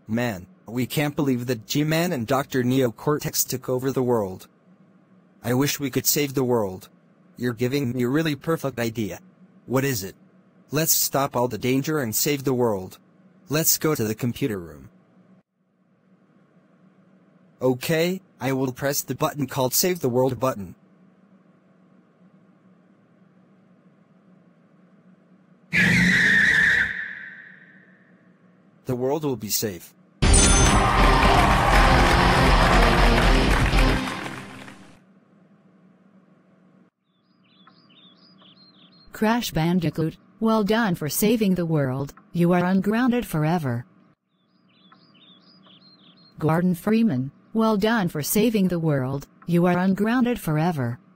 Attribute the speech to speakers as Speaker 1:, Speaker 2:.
Speaker 1: Man, we can't believe that G-Man and Dr. Neocortex took over the world. I wish we could save the world. You're giving me a really perfect idea. What is it? Let's stop all the danger and save the world. Let's go to the computer room. Okay, I will press the button called Save the World button. The world will be safe.
Speaker 2: Crash Bandicoot, well done for saving the world. You are ungrounded forever. Gordon Freeman, well done for saving the world. You are ungrounded forever.